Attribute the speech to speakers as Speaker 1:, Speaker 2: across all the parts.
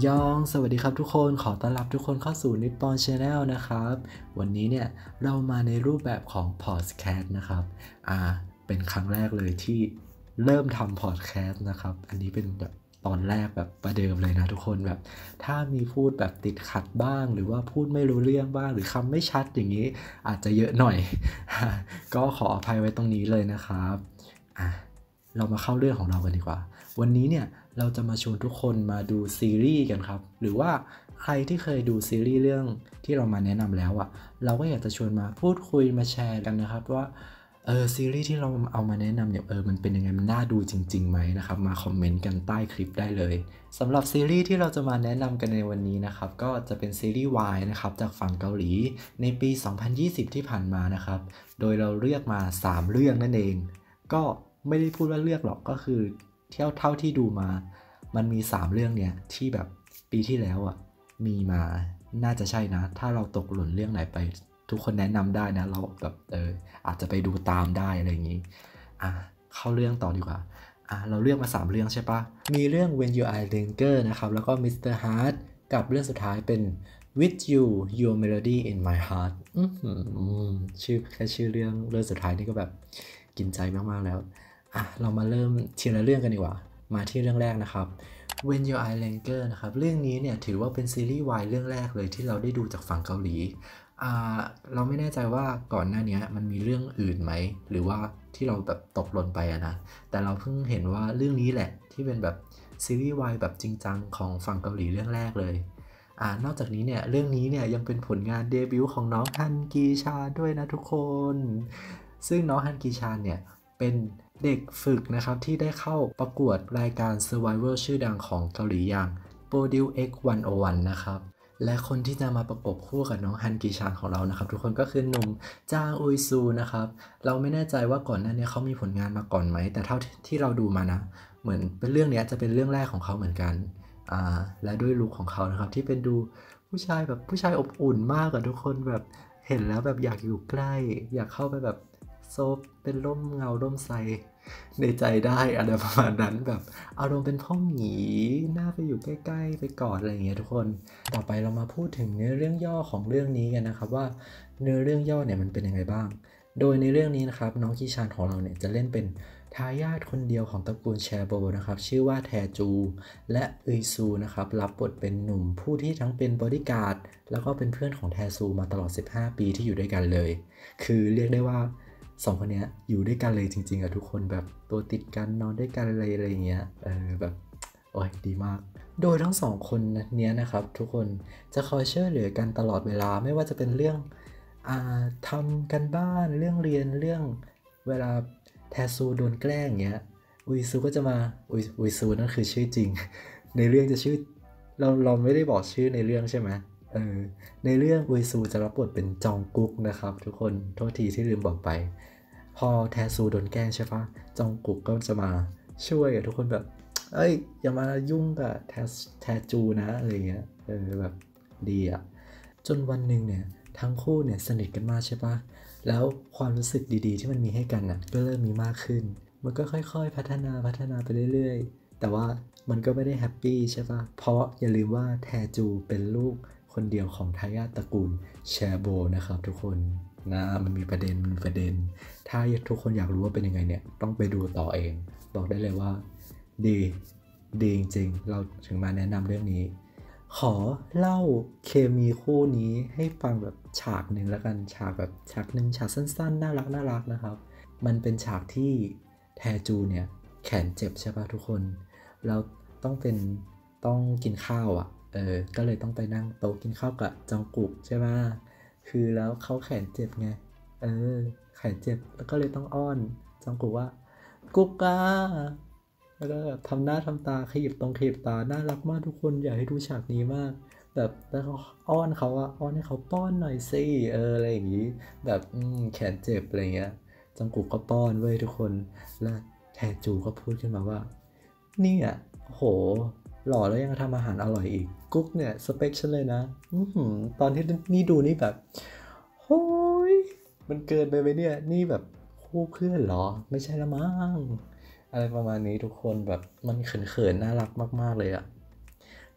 Speaker 1: ยองสวัสดีครับทุกคนขอต้อนรับทุกคนเข้าสู่ Nippon Channel นะครับวันนี้เนี่ยเรามาในรูปแบบของพอดแคสต์นะครับเป็นครั้งแรกเลยที่เริ่มทำพอดแคสต์นะครับอันนี้เป็นแบบตอนแรกแบบประเดิมเลยนะทุกคนแบบถ้ามีพูดแบบติดขัดบ้างหรือว่าพูดไม่รู้เรื่องบ้างหรือคำไม่ชัดอย่างนี้อาจจะเยอะหน่อย ก็ขออภัยไว้ตรงนี้เลยนะครับเรามาเข้าเรื่องของเรากันดีกว่าวันนี้เนี่ยเราจะมาชวนทุกคนมาดูซีรีส์กันครับหรือว่าใครที่เคยดูซีรีส์เรื่องที่เรามาแนะนำแล้วเราก็อยากจะชวนมาพูดคุยมาแชร์กันนะครับว่าซีรีส์ที่เราเอามาแนะนำเนี่ยมันเป็นยังไงมันน่าดูจริงๆไหมนะครับมาคอมเมนต์กันใต้คลิปได้เลยสำหรับซีรีส์ที่เราจะมาแนะนำกันในวันนี้นะครับก็จะเป็นซีรีส์วายนะครับจากฝั่งเกาหลีในปี 2020 ที่ผ่านมานะครับโดยเราเลือกมา3เรื่องนั่นเองก็ไม่ได้พูดว่าเลือกหรอกก็คือเท่าที่ดูมามันมี3เรื่องเนี่ยที่แบบปีที่แล้วมีมาน่าจะใช่นะถ้าเราตกหล่นเรื่องไหนไปทุกคนแนะนำได้นะเราแบบอาจจะไปดูตามได้อะไรอย่างนี้เข้าเรื่องต่อดีกว่าเราเลือกมา3เรื่องใช่ปะมีเรื่อง When You Are Younger นะครับแล้วก็ Mr. Heart กับเรื่องสุดท้ายเป็น With You Your Melody in My Heart แค่ชื่อเรื่องสุดท้ายนี่ก็แบบกินใจมากๆแล้วเรามาเริ่มทีละเรื่องกันดีกว่ามาที่เรื่องแรกนะครับ When You Are Younger นะครับเรื่องนี้เนี่ยถือว่าเป็นซีรีส์วายเรื่องแรกเลยที่เราได้ดูจากฝั่งเกาหลีเราไม่แน่ใจว่าก่อนหน้านี้มันมีเรื่องอื่นไหมหรือว่าที่เราแบบตกหล่นไปนะแต่เราเพิ่งเห็นว่าเรื่องนี้แหละที่เป็นแบบซีรีส์วายแบบจริงจังของฝั่งเกาหลีเรื่องแรกเลยนอกจากนี้เนี่ยเรื่องนี้เนี่ยยังเป็นผลงานเดบิวต์ของน้องฮันกีชาด้วยนะทุกคนซึ่งน้องฮันกีชาเนี่ยเป็นเด็กฝึกนะครับที่ได้เข้าประกวดรายการ Survivor ชื่อดังของเกาหลีอย่าง Produce X 101 นะครับและคนที่จะมาประกบคู่กับน้องฮันกีชานของเรานะครับทุกคนก็คือหนุ่มจางอุยซูนะครับเราไม่แน่ใจว่าก่อนหน้านี้เขามีผลงานมาก่อนไหมแต่เท่าที่เราดูมานะเหมือนเป็นเรื่องนี้จะเป็นเรื่องแรกของเขาเหมือนกันและด้วยลุคของเขานะครับที่เป็นดูผู้ชายอบอุ่นมากทุกคนแบบเห็นแล้วแบบอยากอยู่ใกล้อยากเข้าไปแบบโซฟเป็นร่มเงาร่มไทรในใจได้อะไรประมาณนั้นแบบอารมณ์เป็นพ่อหมีน่าไปอยู่ใกล้ๆไปกอดอะไรอย่างเงี้ยทุกคนต่อไปเรามาพูดถึงเนื้อเรื่องย่อของเรื่องนี้กันนะครับว่าเนื้อเรื่องย่อเนี่ยมันเป็นยังไงบ้างโดยในเรื่องนี้นะครับน้องคีชานของเราเนี่ยจะเล่นเป็นทายาทคนเดียวของตระกูลแชโบนะครับชื่อว่าแทจูและอึยซูนะครับรับบทเป็นหนุ่มผู้ที่ทั้งเป็นบอดี้การ์ดแล้วก็เป็นเพื่อนของแทซูมาตลอด15ปีที่อยู่ด้วยกันเลยคือเรียกได้ว่า2คนนี้อยู่ด้วยกันเลยจริงๆทุกคนแบบตัวติดกันนอนด้วยกันอะไรอย่างเงี้ยแบบโอ้ยดีมากโดยทั้ง2คนเนี้ยนะครับทุกคนจะคอยช่วยเหลือกันตลอดเวลาไม่ว่าจะเป็นเรื่องทำกันบ้านเรื่องเรียนเรื่องเวลาแทซูโดนแกล้งอย่างเงี้ยอุยซูก็จะมาอุยซูนั่นคือชื่อจริงในเรื่องจะชื่อเราไม่ได้บอกชื่อในเรื่องใช่ไหมในเรื่องอุยซูจะรับบทเป็นจองกุ๊กนะครับทุกคนโทษทีที่ลืมบอกไปพอแทซูโดนแกล้งใช่ปะจองกุ๊กก็จะมาช่วยทุกคนแบบอย่ามายุ่งกับแทจูนะอะไรเงี้ยแบบดีจนวันหนึ่งเนี่ยทั้งคู่เนี่ยสนิทกันมากใช่ปะแล้วความรู้สึกดีๆที่มันมีให้กันก็เริ่มมีมากขึ้นมันก็ค่อยๆพัฒนาไปเรื่อยๆแต่ว่ามันก็ไม่ได้แฮปปี้ใช่ปะเพราะอย่าลืมว่าแทจูเป็นลูกคนเดียวของทายาทตระกูลแชโบนะครับทุกคนนะมันมีประเด็นถ้าทุกคนอยากรู้ว่าเป็นยังไงเนี่ยต้องไปดูต่อเองบอกได้เลยว่าดีจริงๆเราถึงมาแนะนำเรื่องนี้ขอเล่าเคมีคู่นี้ให้ฟังแบบฉากหนึ่งแล้วกันฉากหนึ่งฉากสั้นๆน่ารักนะครับมันเป็นฉากที่แทจูเนี่ยแขนเจ็บใช่ป่ะทุกคนแล้วต้องกินข้าวก็เลยต้องไปนั่งโต๊ะกินข้าวกับจองกุกใช่ป่ะคือแล้วเขาแขนเจ็บไงแขนเจ็บแล้วก็เลยต้องอ้อนจองกุกว่ากุกกาแล้วก็แบบทำหน้าทำตาขยิบตาน่ารักมากทุกคนอยากให้ดูฉากนี้มากแบบแล้วเขาอ้อนเขาอ้อนให้เขาป้อนหน่อยสิอะไรอย่างนี้แบบแขนเจ็บอะไรเงี้ยจองกุกก็ป้อนเว้ยทุกคนแล้วแทจูก็พูดขึ้นมาว่าเนี่ยโหหล่อแล้วยังทำอาหารอร่อยอีกกุ๊กเนี่ยสเปคฉันเลยนะตอนที่นี่ดูนี่แบบโอ้ยมันเกินไปไหมเนี่ยนี่แบบคู่เพื่อนเหรอไม่ใช่ละมั้งอะไรประมาณนี้ทุกคนแบบมันเขินน่ารักมากๆเลย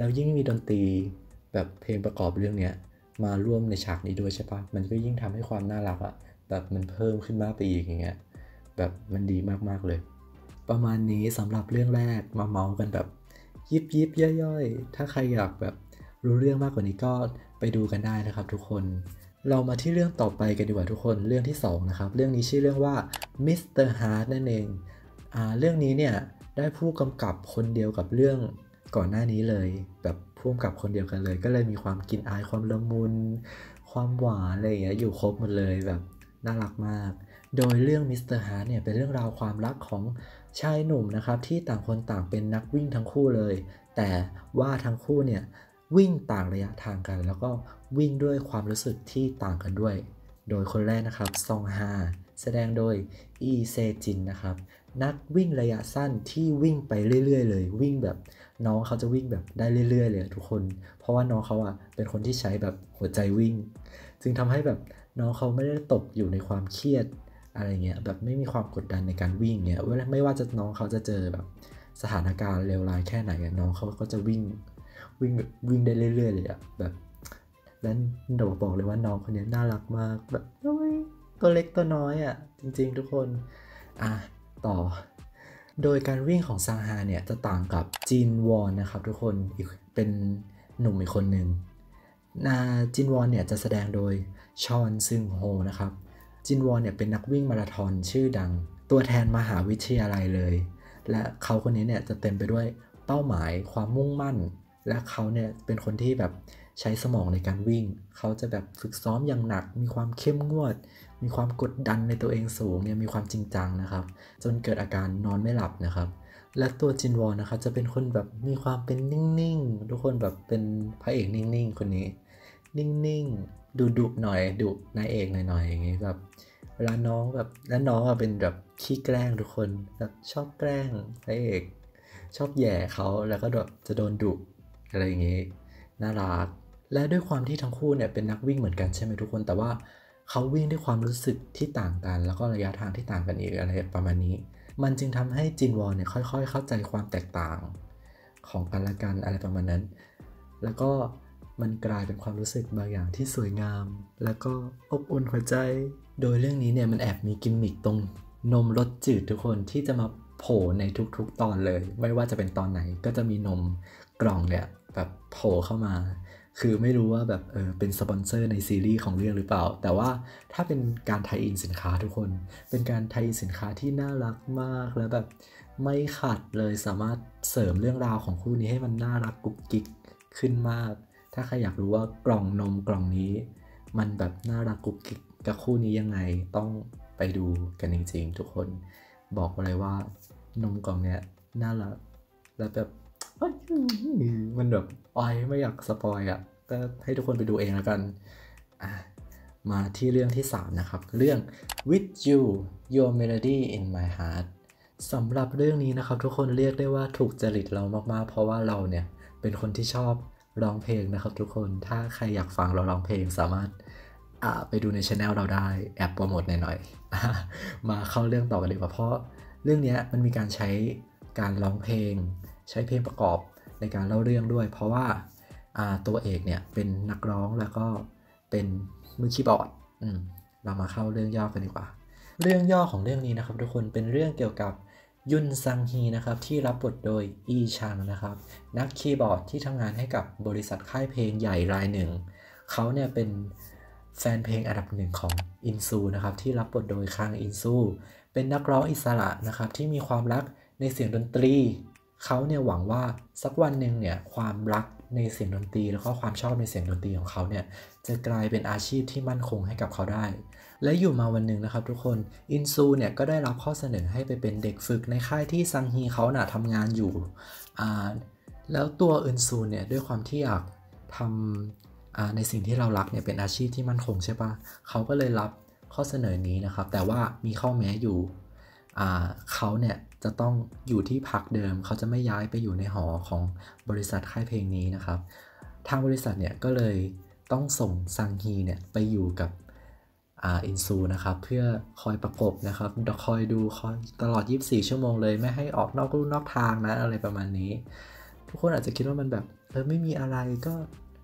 Speaker 1: แล้วยิ่งมีดนตรีแบบเพลงประกอบเรื่องเนี้ยมาร่วมในฉากนี้ด้วยใช่ปะมันก็ยิ่งทำให้ความน่ารักอะแบบมันเพิ่มขึ้นมากไปอีกอย่างเงี้ยแบบมันดีมากๆเลยประมาณนี้สำหรับเรื่องแรกมาเมาส์กันแบบยิบย่อยๆถ้าใครอยากแบบรู้เรื่องมากกว่านี้ก็ไปดูกันได้นะครับทุกคนเรามาที่เรื่องต่อไปกันดีกว่าทุกคนเรื่องที่2นะครับเรื่องนี้ชื่อเรื่องว่า Mr. Heart นั่นเองเรื่องนี้เนี่ยได้ผู้กำกับคนเดียวกับเรื่องก่อนหน้านี้เลยแบบผู้กำกับคนเดียวกันเลยก็เลยมีความกลิ่นอายความละมุนความหวานอะไรอย่างเงี้ยอยู่ครบหมดเลยแบบน่ารักมากโดยเรื่อง Mr. Heart เนี่ยเป็นเรื่องราวความรักของชายหนุ่มนะครับที่ต่างคนต่างเป็นนักวิ่งทั้งคู่เลยแต่ว่าทั้งคู่เนี่ยวิ่งต่างระยะทางกันแล้วก็วิ่งด้วยความรู้สึกที่ต่างกันด้วยโดยคนแรกนะครับซองฮาแสดงโดยอีเซจินนะครับนักวิ่งระยะสั้นที่วิ่งไปเรื่อยๆเลยวิ่งแบบน้องเขาจะวิ่งแบบได้เรื่อยๆเลยทุกคนเพราะว่าน้องเขาเป็นคนที่ใช้แบบหัวใจวิ่งจึงทำให้แบบน้องเขาไม่ได้ตกอยู่ในความเครียดอะไรเงี้ยแบบไม่มีความกดดันในการวิ่งเงี้ยไม่ว่าจะน้องเขาจะเจอแบบสถานการณ์เลวร้ายแค่ไหนน้องเขาก็จะวิ่งได้เรื่อยๆเลยแบบแล้วเดี๋ยวบอกเลยว่าน้องคนนี้น่ารักมากแบบตัวเล็กตัวน้อยจริงๆทุกคนต่อโดยการวิ่งของซางฮาเนี่ยจะต่างกับจินวอนนะครับทุกคนอีกเป็นหนุ่มอีกคนหนึ่งจินวอนเนี่ยจะแสดงโดยชอนซึงโฮนะครับจินวอนเนี่ยเป็นนักวิ่งมาราธอนชื่อดังตัวแทนมหาวิทยาลัยเลยและเขาคนนี้เนี่ยจะเต็มไปด้วยเป้าหมายความมุ่งมั่นและเขาเนี่ยเป็นคนที่แบบใช้สมองในการวิ่งเขาจะแบบฝึกซ้อมอย่างหนักมีความเข้มงวดมีความกดดันในตัวเองสูงเนี่ยมีความจริงจังนะครับจนเกิดอาการนอนไม่หลับนะครับและตัวจินวอนนะครับจะเป็นคนแบบมีความเป็นนิ่งๆทุกคนแบบเป็นพระเอกนิ่งๆคนนี้นิ่งๆดุหน่อยดุนายเอกหน่อยๆอย่างงี้แบบเวลาน้องแบบและน้องเป็นแบบขี้แกล้งทุกคนแบบชอบแกล้งพระเอกชอบแย่เขาแล้วก็แบบจะโดนดุอะไรอย่างงี้น่ารักและด้วยความที่ทั้งคู่เนี่ยเป็นนักวิ่งเหมือนกันใช่ไหมทุกคนแต่ว่าเขาวิ่งด้วยความรู้สึกที่ต่างกันแล้วก็ระยะทางที่ต่างกันอีกอะไรประมาณนี้มันจึงทำให้จินวอนเนี่ยค่อยๆเข้าใจความแตกต่างของกันและกันอะไรประมาณนั้นแล้วก็มันกลายเป็นความรู้สึกบางอย่างที่สวยงามแล้วก็อบอุ่นหัวใจโดยเรื่องนี้เนี่ยมันแอบมีกิมมิคตรงนมรสจืดทุกคนที่จะมาโผล่ในทุกๆตอนเลยไม่ว่าจะเป็นตอนไหนก็จะมีนมกล่องเนี่ยแบบโผล่เข้ามาคือไม่รู้ว่าแบบเป็นสปอนเซอร์ในซีรีส์ของเรื่องหรือเปล่าแต่ว่าถ้าเป็นการไทยอินสินค้าทุกคนเป็นการไทยอินสินค้าที่น่ารักมากแล้วแบบไม่ขัดเลยสามารถเสริมเรื่องราวของคู่นี้ให้มันน่ารักกุ๊กกิ๊กขึ้นมากถ้าใครอยากรู้ว่ากล่องนมกล่องนี้มันแบบน่ารักกุ๊กกิ๊กกับคู่นี้ยังไงต้องไปดูกันจริงๆทุกคนบอกเลยว่านมกล่องเนี้ยน่ารักแล้วแบบมันแบบไม่อยากสปอยก็ให้ทุกคนไปดูเองแล้วกันมาที่เรื่องที่3นะครับเรื่อง With You Your Melody in My Heart สำหรับเรื่องนี้นะครับทุกคนเรียกได้ว่าถูกจริตเรามากๆเพราะว่าเราเนี่ยเป็นคนที่ชอบร้องเพลงนะครับทุกคนถ้าใครอยากฟังเราร้องเพลงสามารถไปดูใน channel เราได้แอบโปรโมทหน่อยๆมาเข้าเรื่องต่อกันดีกว่าเพราะเรื่องนี้มันมีการใช้การร้องเพลงใช้เพลงประกอบในการเล่าเรื่องด้วยเพราะว่าตัวเอกเนี่ยเป็นนักร้องแล้วก็เป็นมือคีย์บอร์ดเรามาเข้าเรื่องย่อกันดีกว่าเรื่องย่อของเรื่องนี้นะครับทุกคนเป็นเรื่องเกี่ยวกับยุนซังฮีนะครับที่รับบทโดยอีชังนะครับนักคีย์บอร์ดที่ทำงานให้กับบริษัทค่ายเพลงใหญ่รายหนึ่งเขาเนี่ยเป็นแฟนเพลงอันดับหนึ่งของอินซูนะครับที่รับบทโดยคังอินซูเป็นนักร้องอิสระนะครับที่มีความรักในเสียงดนตรีเขาเนี่ยหวังว่าสักวันหนึ่งเนี่ยความรักในเสียงดนตรีแล้วก็ความชอบในเสียงดนตรีของเขาเนี่ยจะกลายเป็นอาชีพที่มั่นคงให้กับเขาได้และอยู่มาวันหนึ่งนะครับทุกคนอินซูเนี่ยก็ได้รับข้อเสนอให้ไปเป็นเด็กฝึกในค่ายที่ซังฮีเขาทำงานอยู่แล้วตัวอินซูเนี่ยด้วยความที่อยากทำในสิ่งที่เรารักเนี่ยเป็นอาชีพที่มั่นคงใช่ปะเขาก็เลยรับข้อเสนอนี้นะครับแต่ว่ามีข้อแม้อยู่เขาเนี่ยจะต้องอยู่ที่พักเดิมเขาจะไม่ย้ายไปอยู่ในหอของบริษัทค่ายเพลงนี้นะครับทางบริษัทเนี่ยก็เลยต้องส่งซังฮีเนี่ยไปอยู่กับอินซูนะครับเพื่อคอยประกบนะครับคอยดูคอยตลอด24ชั่วโมงเลยไม่ให้ออกนอกลู่นอกทางนะอะไรประมาณนี้ทุกคนอาจจะคิดว่ามันแบบไม่มีอะไรก็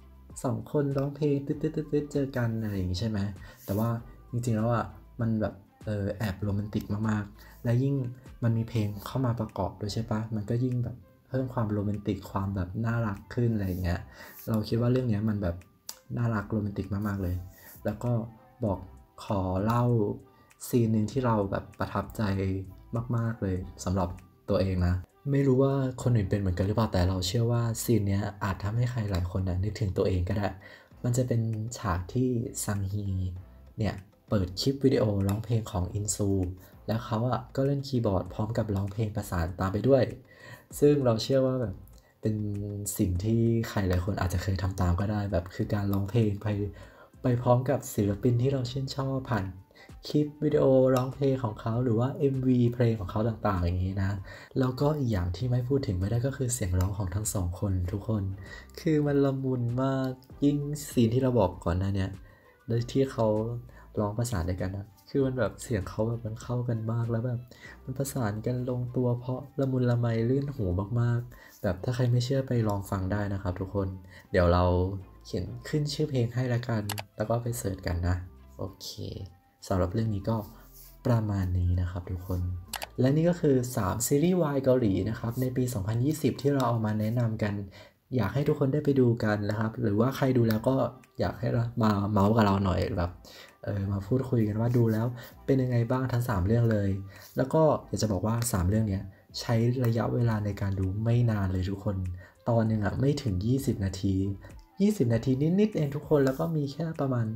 Speaker 1: 2คนร้องเพลงตึ๊ดๆๆๆเจอกันอะไรอย่างงี้ใช่ไหมแต่ว่าจริงๆแล้วอะมันแบบแอบโรแมนติกมากๆและยิ่งมันมีเพลงเข้ามาประกอบด้วยใช่เปล่ามันก็ยิ่งแบบเพิ่มความโรแมนติกความแบบน่ารักขึ้นอะไรอย่างเงี้ยเราคิดว่าเรื่องเนี้ยมันแบบน่ารักโรแมนติกมากๆเลยแล้วก็บอกขอเล่าซีนหนึ่งที่เราแบบประทับใจมากๆเลยสำหรับตัวเองนะไม่รู้ว่าคนอื่นเป็นเหมือนกันหรือเปล่าแต่เราเชื่อว่าซีนเนี้ยอาจทำให้ใครหลายคนน่ะนึกถึงตัวเองก็ได้มันจะเป็นฉากที่ซังฮีเนี่ยเปิดคลิปวิดีโอร้องเพลงของอินซูแล้วเขาอะก็เล่นคีย์บอร์ดพร้อมกับร้องเพลงประสานตามไปด้วยซึ่งเราเชื่อว่าแบบเป็นสิ่งที่ใครหลายคนอาจจะเคยทำตามก็ได้แบบคือการร้องเพลงไปพร้อมกับศิลปินที่เราชื่นชอบผ่านคลิปวิดีโอร้องเพลงของเขาหรือว่า MV เพลงของเขาต่างๆอย่างนี้นะแล้วก็อีกอย่างที่ไม่พูดถึงไม่ได้ก็คือเสียงร้องของทั้งสองคนทุกคนคือมันละมุนมากยิ่งซีนที่เราบอกก่อนหน้าเนี้ยโดยที่เขาร้องประสานด้วยกันนะคือมันแบบเสียงเขาแบบมันเข้ากันมากแล้วแบบมันประสานกันลงตัวเพราะละมุนละไมลื่นหูมากๆแบบถ้าใครไม่เชื่อไปลองฟังได้นะครับทุกคนเดี๋ยวเราเขียนขึ้นชื่อเพลงให้ละกันแล้วก็ไปเสิร์ชกันนะโอเคสำหรับเรื่องนี้ก็ประมาณนี้นะครับทุกคนและนี่ก็คือ3ซีรีส์วายเกาหลีนะครับในปี 2020 ที่เราเอามาแนะนำกันอยากให้ทุกคนได้ไปดูกันนะครับหรือว่าใครดูแล้วก็อยากให้มาเมาส์กับเราหน่อยแบบมาพูดคุยกันว่าดูแล้วเป็นยังไงบ้างทั้ง3เรื่องเลยแล้วก็อยากจะบอกว่า3เรื่องเนี้ยใช้ระยะเวลาในการดูไม่นานเลยทุกคนตอนหนึ่งอะไม่ถึง20นาที20นาทีนิดๆเองทุกคนแล้วก็มีแค่ประมาณ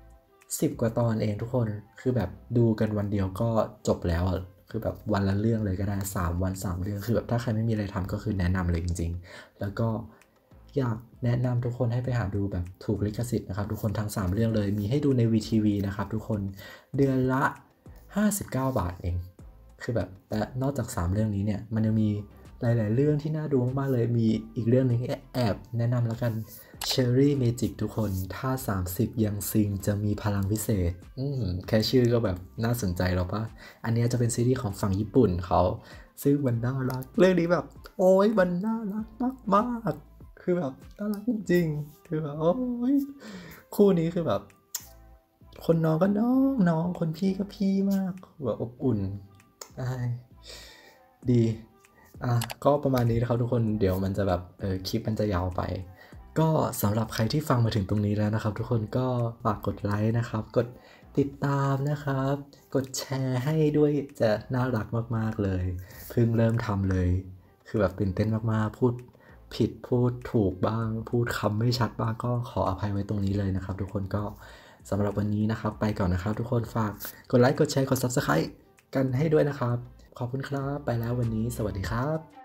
Speaker 1: 10กว่าตอนเองทุกคนคือแบบดูกันวันเดียวก็จบแล้วอะคือแบบวันละเรื่องเลยก็ได้3วัน3เรื่องคือแบบถ้าใครไม่มีอะไรทำก็คือแนะนำเลยจริงๆแล้วก็อยากแนะนำทุกคนให้ไปหาดูแบบถูกลิขสิทธิ์นะครับทุกคนทั้ง3เรื่องเลยมีให้ดูใน VTV นะครับทุกคนเดือนละ59 บาทเองคือแบบและนอกจาก3เรื่องนี้เนี่ยมันยังมีหลายๆเรื่องที่น่าดูมากๆเลยมีอีกเรื่องนึงแอบแนะนำแล้วกัน Cherry Magic ทุกคนถ้า30ยังซิงจะมีพลังพิเศษแค่ชื่อก็แบบน่าสนใจแล้วปะอันนี้จะเป็นซีรีส์ของฝั่งญี่ปุ่นเขาซึ่งมันน่ารักเรื่องนี้แบบโอ้ยมันน่ารักมากๆคือแบบน่ารักจริงๆคือแบบโอ้ยคู่นี้คือแบบคนน้องก็น้องคนพี่ก็พี่มากแบบอบอุ่นดีก็ประมาณนี้นะครับทุกคนเดี๋ยวมันจะแบบคลิปมันจะยาวไปก็สำหรับใครที่ฟังมาถึงตรงนี้แล้วนะครับทุกคนก็ฝากกดไลค์นะครับกดติดตามนะครับกดแชร์ให้ด้วยจะน่ารักมากๆเลยเพิ่งเริ่มทำเลยคือแบบตื่นเต้นมากๆพูดผิดพูดถูกบ้างพูดคำไม่ชัดบ้างก็ขออภัยไว้ตรงนี้เลยนะครับทุกคนก็สำหรับวันนี้นะครับไปก่อนนะครับทุกคนฝากกดไลค์กดแชร์กด Subscribe กันให้ด้วยนะครับขอบคุณครับไปแล้ววันนี้สวัสดีครับ